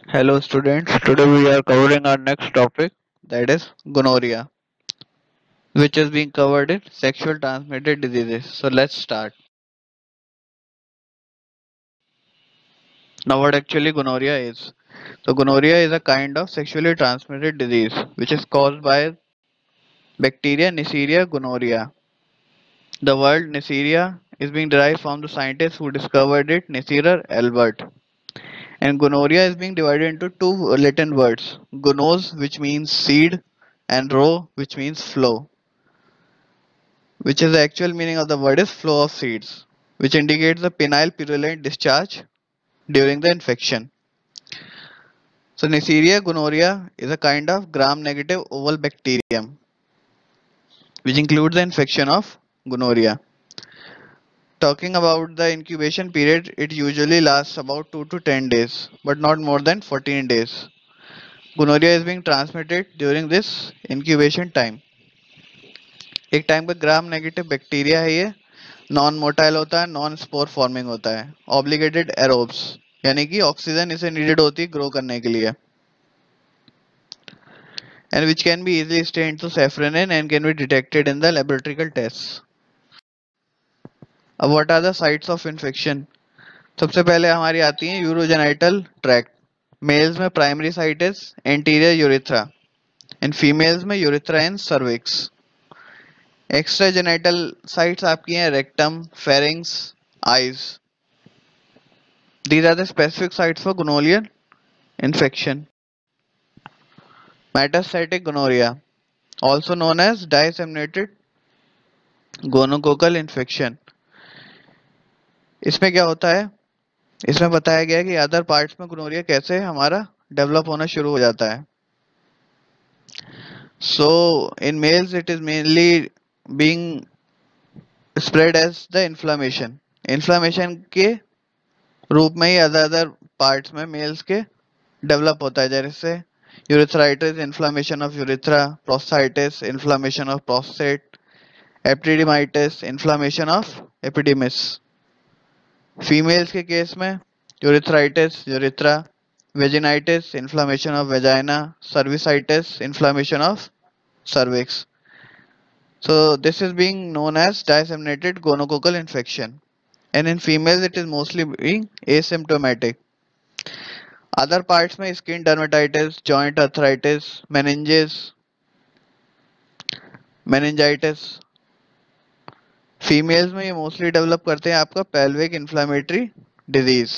Hello students, today we are covering our next topic, that is gonorrhea, which is being covered in sexual transmitted diseases. So let's start. Now what actually gonorrhea is? So gonorrhea is a kind of sexually transmitted disease which is caused by bacteria Neisseria gonorrhea. The word Neisseria is being derived from the scientist who discovered it, Neisseria Albert. And gonorrhea is being divided into two Latin words, gonos which means seed and ro which means flow, which is the actual meaning of the word is flow of seeds, which indicates the penile purulent discharge during the infection. So Neisseria gonorrhea is a kind of gram-negative oval bacterium, which includes the infection of gonorrhea. Talking about the incubation period, it usually lasts about 2 to 10 days, but not more than 14 days. Gonorrhea is being transmitted during this incubation time. एक time का gram negative bacteria है ये, non motile होता है, non spore forming होता है, obligated aerobes यानी कि ऑक्सीजन इसे नीडेड होती है ग्रो करने के लिए, and which can be easily stained to safranin and can be detected in the laboratorical test. अब what are the sites of infection? सबसे पहले हमारी आती है यूरोजेनाइटल ट्रैक्ट. मेल्स में primary site is anterior urethra and females में urethra and cervix. Extra genital sites आपकी हैं rectum, pharynx, eyes. These are the specific sites for gonorrheal infection. Metastatic gonorrhea, also known as disseminated gonococcal infection. इसमें क्या होता है? इसमें बताया गया है कि अदर पार्ट्स में गोनोरिया कैसे हमारा डेवलप होना शुरू हो जाता है. So in males it is mainly being spread as the inflammation. Inflammation के रूप में ही अदर पार्ट्स में मेल्स के डेवलप होता है, जैसे urethritis, inflammation of urethra, prostatitis, inflammation of prostate, epididymitis, inflammation of epididymis. Females के केस में urethritis urethra, vaginitis, inflammation of vagina, cervicitis, inflammation of cervix. So this is being known as disseminated gonococcal infection, and in females it is mostly being asymptomatic. Other parts में skin dermatitis, joint arthritis, meningitis. Females में ये mostly develop करते हैं आपका pelvic inflammatory disease,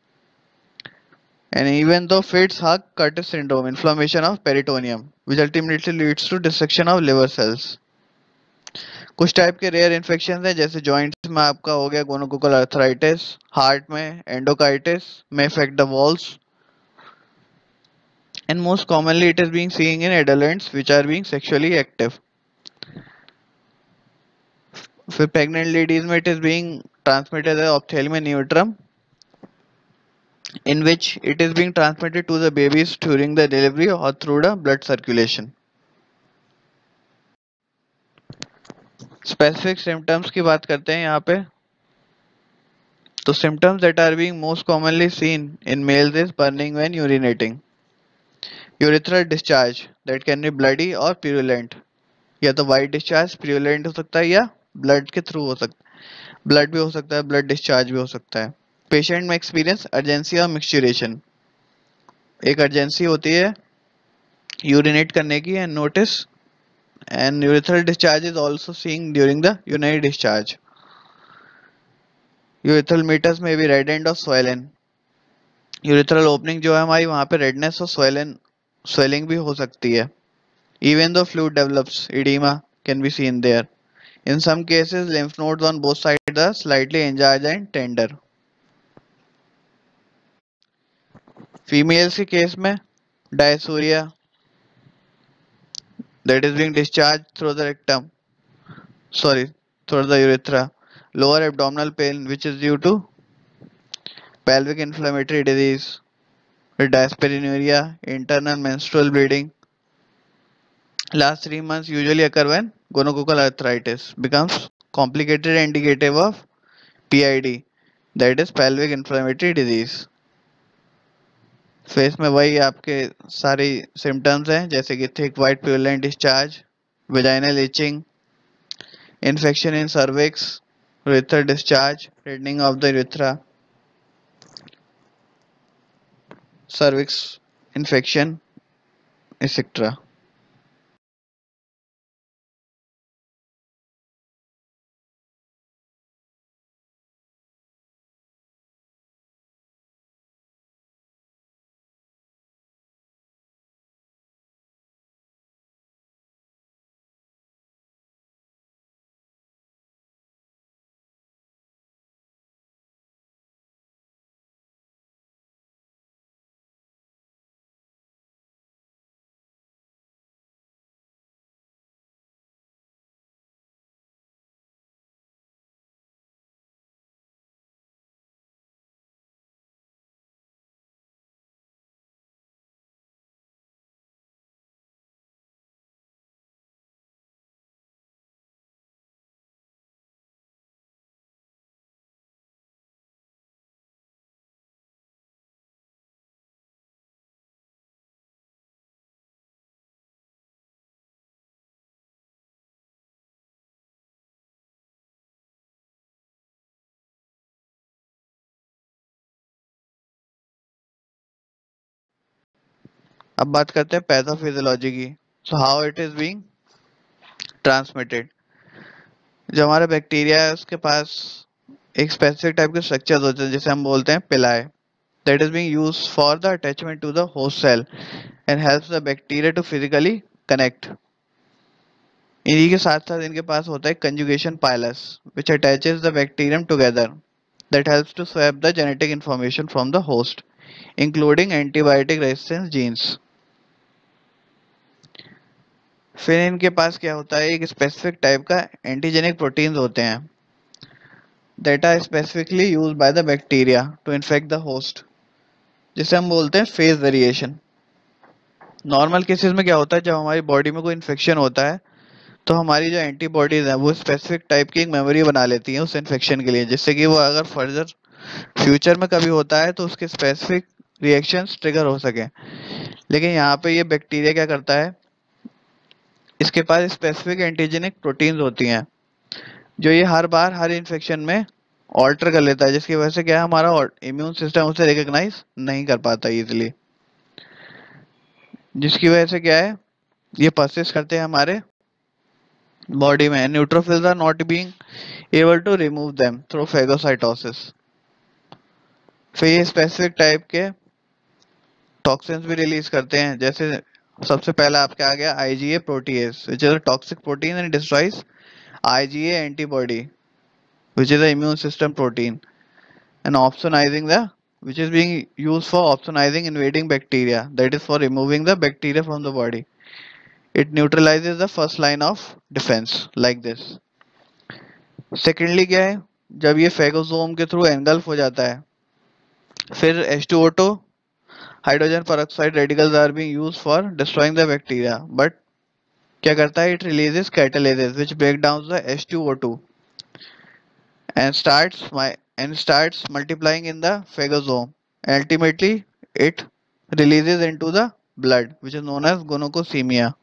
and even though fits Hart-Curtis syndrome, inflammation of peritoneum, which ultimately leads to dissection of liver cells. कुछ type के rare infection हैं, जैसे joints में आपका हो गया गोनोकोकल आर्थराइटिस, हार्ट में एंडोकाइटिस में affect the walls, and most commonly it is being seen in adolescents which are being sexually active. For pregnant ladies में it is being transmitted as ophthalmia neutrum, in which it is being transmitted to the babies during the delivery or through the blood circulation. Specific symptoms की बात करते हैं यहाँ पे. तो symptoms that are being most commonly seen in males is burning when urinating, urethral discharge that can be bloody or purulent, या तो white discharge purulent हो सकता है या blood के थ्रू हो सकता है, blood भी हो सकता है, blood discharge भी हो सकता है. पेशेंट में एक्सपीरियंस अर्जेंसी और मिक्सचुरेशन. एक अर्जेंसी होती है यूरिनेट करने की and notice, and urethral discharge is also seeing during the urinary discharge. Urethral meatus में भी रेड एंड और स्वेलन. यूरेथ्रल ओपनिंग जो है हमारी, वहां पे रेडनेस और स्वेलिंग भी हो सकती है. Even though fluid develops, edema can be seen there. In some cases, lymph nodes on both sides are slightly enlarged and tender. Females के केस में dysuria that is being discharged through the rectum, through the urethra. Lower abdominal pain which is due to pelvic inflammatory disease. Dyspareunia, internal menstrual bleeding. Last 3 months usually occur when gonococcal arthritis becomes complicated and indicative of PID, that is pelvic inflammatory disease. Phase में वही आपके सारी symptoms हैं, जैसे कि thick white purulent discharge, vaginal itching, infection in cervix, urethral discharge, reddening of the urethra, cervix infection, etc. अब बात करते हैं पैथोफिजियोलॉजी की। So how it is being transmitted. जो हमारा बैक्टीरिया है उसके पास एक स्पेसिफिक टाइप के स्ट्रक्चर होते हैं जिसे हम बोलते हैं pili, that is being used for the attachment to the host cell and helps the bacteria to physically connect. इन्हीं के साथ साथ इनके पास होता है conjugation pilus which attaches the bacterium together that helps to swap the genetic information from the host including antibiotic resistance genes। फिर इनके पास क्या होता है, एक स्पेसिफिक टाइप का एंटीजेनिक प्रोटीन्स होते हैं that are specifically used by the bacteria to infect the host, जिसे हम बोलते हैं फेज वेरिएशन। नॉर्मल केसेस में क्या होता है, जब हमारी बॉडी में कोई इन्फेक्शन होता है तो हमारी जो एंटीबॉडीज हैं वो स्पेसिफिक टाइप की एक मेमोरी बना लेती हैं उस इन्फेक्शन के लिए, जिससे कि वो अगर फर्दर फ्यूचर में कभी होता है तो उसके स्पेसिफिक रिएक्शंस ट्रिगर हो सके। लेकिन यहाँ पे ये बैक्टीरिया क्या करता है, इसके पास स्पेसिफिक एंटीजेनिक प्रोटीन्स होती हैं जो ये हर बार हर इन्फेक्शन में ऑल्टर कर लेता है, जिसकी वजह से क्या है, हमारा इम्यून सिस्टम उसे रिकॉग्नाइज नहीं कर पाता इजीली, जिसकी वजह से क्या है, ये परसिस्ट करते हैं हमारे बॉडी में। Neutrophils are not being able to remove them through phagocytosis. फिर ये स्पेसिफिक टाइप के टॉक्सिन्स भी रिलीज करते हैं, जैसे सबसे पहला आपके आ गया IgA protease which is a toxic protein and destroys IgA antibody which is the immune system protein, and opsonizing the which is being used for opsonizing invading bacteria, that is for removing the bacteria from the body. It neutralizes the first line of defense like this. Secondly क्या है, जब ये phagosome के through engulf हो जाता है, फिर H2O2 hydrogen peroxide radicals are being used for destroying the bacteria, but क्या करता है, it releases catalases which break down the H2O2 and starts multiplying in the phagosome. Ultimately, it releases into the blood, which is known as gonocosemia.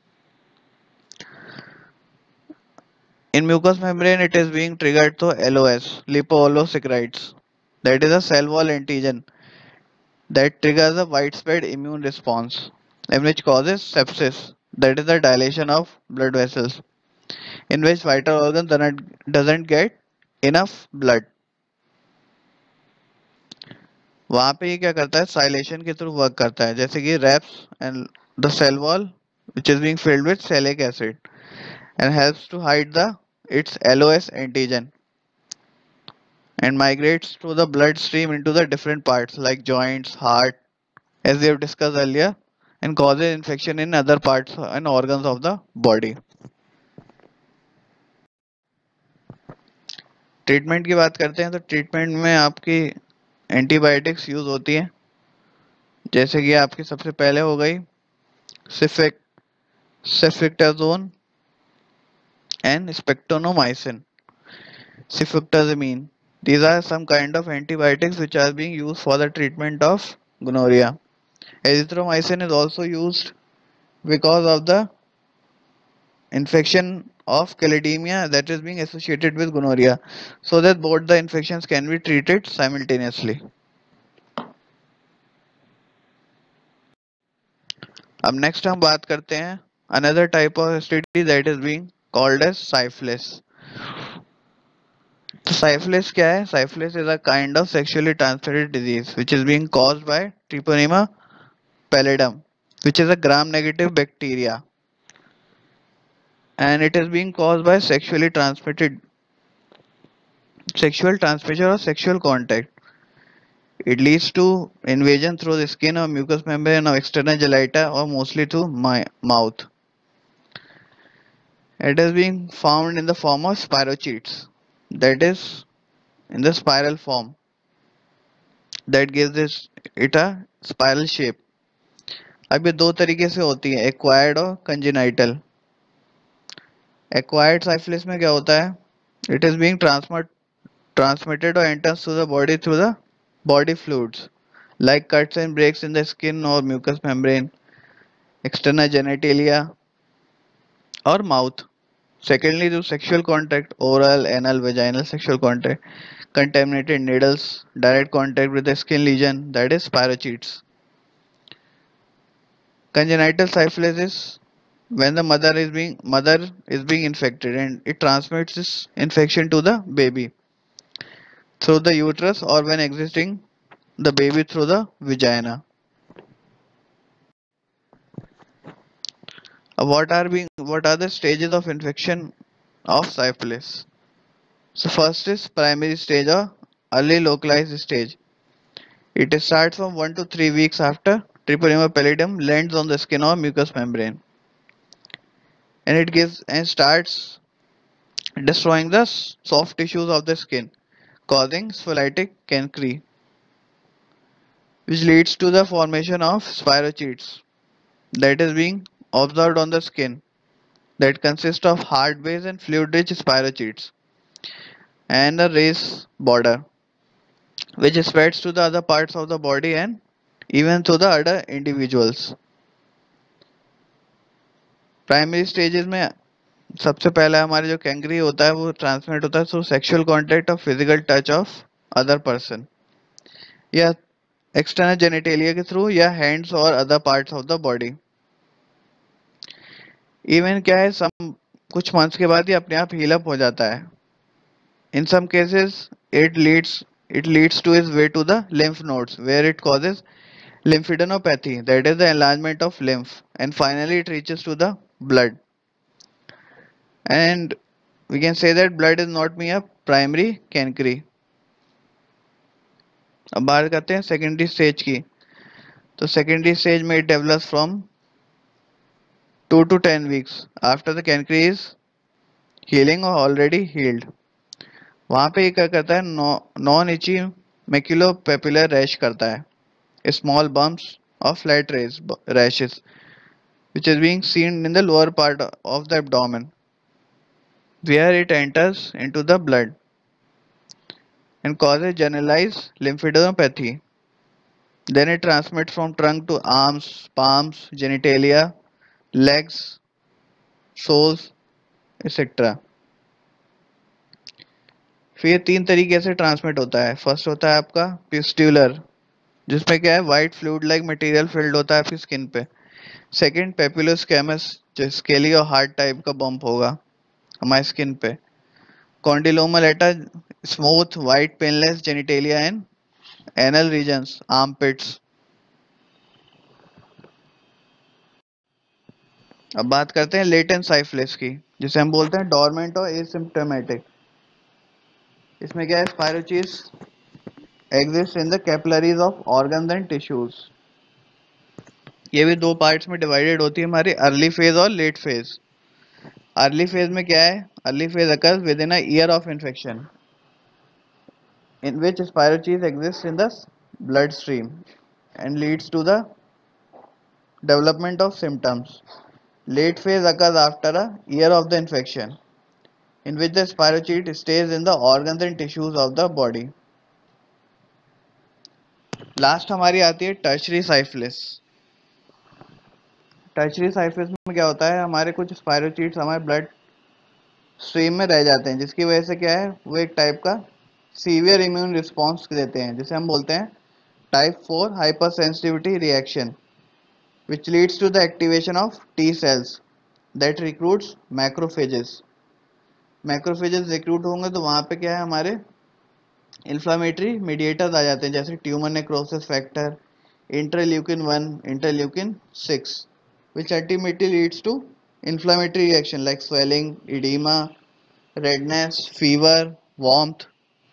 In mucous membrane, it is being triggered to LOS, lipopolysaccharides. That is a cell wall antigen that triggers a widespread immune response, and which causes sepsis. That is the dilation of blood vessels, in which vital organ doesn't get enough blood. वहाँ पे ये क्या करता है, साइलेशन के through work करता है, जैसे कि रेप्स and the cell wall which is being filled with salic acid and helps to hide the its LOS antigen and migrates through the bloodstream into the different parts like joints, heart, as we have discussed earlier, and causes infection in other parts and organs of the body. Treatment की बात करते हैं तो treatment में आपकी antibiotics use होती हैं, जैसे कि आपकी सबसे पहले हो गई सिफेक ceftriaxone and spectronomycin, cefoxitamine. These are some kind of antibiotics which are being used for the treatment of gonorrhea. Erythromycin is also used because of the infection of chlamydia that is being associated with gonorrhea, so that both the infections can be treated simultaneously. अब next हम बात करते हैं another type of STD that is being called as syphilis. तो syphilis क्या है? Syphilis is a kind of sexually transmitted disease which is being caused by Treponema pallidum, which is a gram-negative bacteria, and it is being caused by sexual transmission or sexual contact. It leads to invasion through the skin or mucous membrane of external gelata or mostly through mouth. It is being found in the form of spirochetes, that is in the spiral form, that gives this it a spiral shape. अब ये दो तरीके से होती है, acquired और congenital. Acquired syphilis में क्या होता है? It is being transmitted or enters through the body through the body fluids like cuts and breaks in the skin or mucous membrane, external genitalia or mouth. Secondly, through sexual contact, oral, anal, vaginal sexual contact, contaminated needles, direct contact with the skin lesion, that is spirochetes. Congenital syphilis is when the mother is being infected and it transmits this infection to the baby through the uterus or when existing the baby through the vagina. What are the stages of infection of syphilis? So first is primary stage or early localized stage. It starts from 1 to 3 weeks after Treponema pallidum lands on the skin or mucous membrane, and it gives and starts destroying the soft tissues of the skin, causing sphalangitic cankri, which leads to the formation of spirochetes that is being observed on the skin, that consist of hard base and fluid rich spirochetes and a raised border, which spreads to the other parts of the body and even to the other individuals. Primary stages में सबसे पहला हमारे जो Cancri होता है वो transmit होता है थ्रू सेक्सुअल कांटेक्ट और physical touch of other person, या एक्सटर्नल जेनिटेलिया के थ्रू, या हैंड्स और other parts of the body. Even क्या है, सम कुछ मंथ्स के बाद ये अपने आप हील अप हो जाता है. In some cases it leads to its way to the lymph nodes where it causes lymphadenopathy, that is the enlargement of lymph, and finally it reaches to the blood. And we can say that blood is not mere primary cankry. अब बात करते हैं secondary stage की. तो secondary stage में it develops from 2 to 10 weeks after the cankry is healing or already healed. वहाँ पे ये क्या करता है, नॉन इची मैक्यूलोपेपुलर रैश करता है, small bumps or flat rashes which is being seen in the lower part of the abdomen where it enters into the blood and causes generalized lymphadenopathy. Then it transmits from trunk to arms, palms, genitalia, legs, soles, etc. फिर ये तीन तरीके से transmit होता है. First होता है आपका पिस्ट्यूलर, जिसमें क्या है, white fluid like material filled होता है आपकी स्किन पे. सेकंड पेपुलोस्कैमस, जो स्केली और हार्ड टाइप का बम्प होगा हमारी स्किन पे. Condyloma lata, smooth white painless genitalia and anal regions, armpits. अब बात करते हैं लेटेंट साइफिलिस की, जिसे हम बोलते हैं डोरमेंट और एसिम्प्टोमेटिक. इसमें क्या है, spirochetes exist in the capillaries of organs and tissues. ये भी दो पार्ट्स में डिवाइडेड होती है हमारी, अर्ली फेज और लेट फेज. अर्ली फेज में क्या है, early phase occurs within a year of infection in which spirochetes exist in the bloodstream and leads to the development of symptoms. Late phase occurs after a year of the infection, in which the spirochete stays in the organs and tissues of the body. Last हमारी आती है tertiary syphilis. Tertiary साइफिस में क्या होता है, हमारे कुछ spirochaetes हमारे ब्लड स्ट्रीम में रह जाते हैं, जिसकी वजह से क्या है, वो एक टाइप का सीवियर इम्यून रिस्पॉन्स देते हैं, जिसे हम बोलते हैं type 4 hyper sensitivity reaction, which leads to the activation of T cells that recruits macrophages. Macrophages recruit होंगे तो वहां पे क्या है, हमारे इन्फ्लामेटरी मीडिएटर्स आ जाते हैं, जैसे tumour necrosis factor, interleukin 1, interleukin 6, which ultimately leads to inflammatory reaction like swelling, edema, redness, fever, warmth.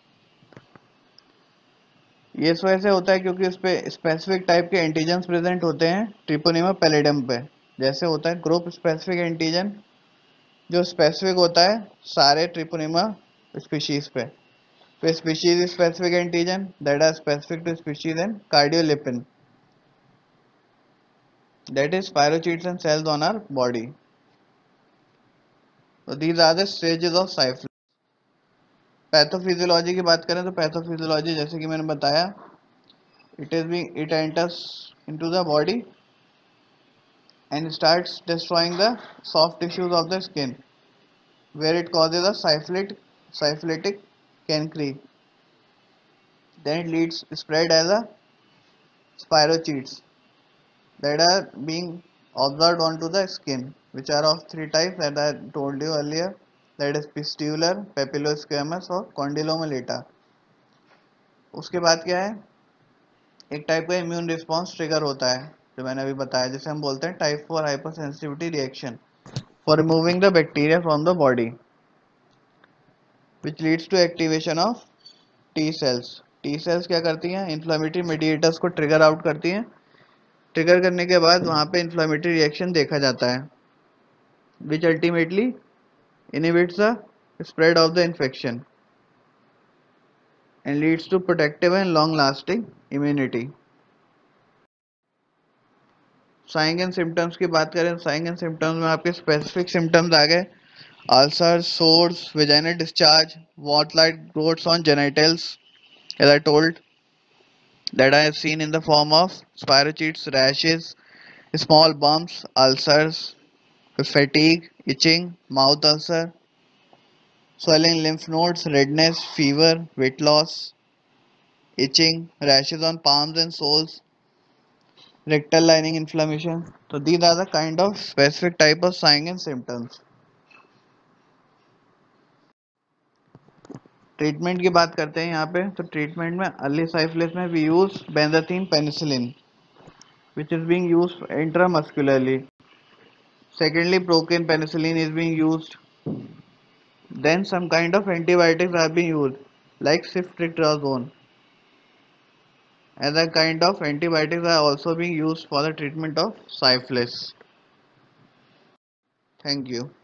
ये इस वजह से होता है क्योंकि उस पे स्पेसिफिक टाइप के एंटीजन्स प्रेजेंट होते हैं ट्रिपोनिमा पैलिडम पे। जैसे होता है ग्रुप स्पेसिफिक एंटीजन, जो स्पेसिफिक होता है सारे ट्रिपोनिमा स्पीशीज पे। तो species specific antigen that are specific to species and cardiolipin that is spirochetes and cells on our body. तो these are the stages of syphilis. Pathophysiology की बात करें तो पैथोफिजियोलॉजी जैसे कि मैंने बताया, it enters into the body and starts destroying the soft tissues of the skin, where it causes a syphilitic cancre. Then it leads spread as a spirochetes that are being observed onto the skin, which are of three types that I told you earlier, that is pustular, papillosquamous और condylomata. उसके बाद क्या है, एक type का immune response trigger होता है जो मैंने अभी बताया, जिसे हम बोलते हैं type 4 hyper sensitivity reaction for removing the bacteria from the body, which leads to activation of T cells. T cells क्या करती हैं, इन्फ्लामेटरी मीडिएटर्स को ट्रिगर आउट करती हैं। ट्रिगर करने के बाद वहां पे इन्फ्लामेटरी रिएक्शन देखा जाता है, which ultimately inhibits the spread of the infection and leads to protective and long lasting immunity. Sign and symptoms की बात करें, साइन एंड सिम्टम्स में आपके स्पेसिफिक सिम्टम्स आ गए, ulcer, sores, vaginal discharge, wart like growths on genitals, as I told, that I have seen in the form of spirochetes, rashes, small bumps, ulcers, fatigue, itching, mouth ulcer, swelling lymph nodes, redness, fever, weight loss, itching, rashes on palms and soles, rectal lining inflammation. So these are the kind of specific type of signs and symptoms. Treatment की बात करते हैं यहाँ पे, तो treatment में early syphilis में we use benzathine penicillin which is being used intramuscularly. Secondly, procaine penicillin is being used. Then some kind of antibiotics are being used like ciftriaxone. Other kind of antibiotics are also being used for the treatment of syphilis. Thank you.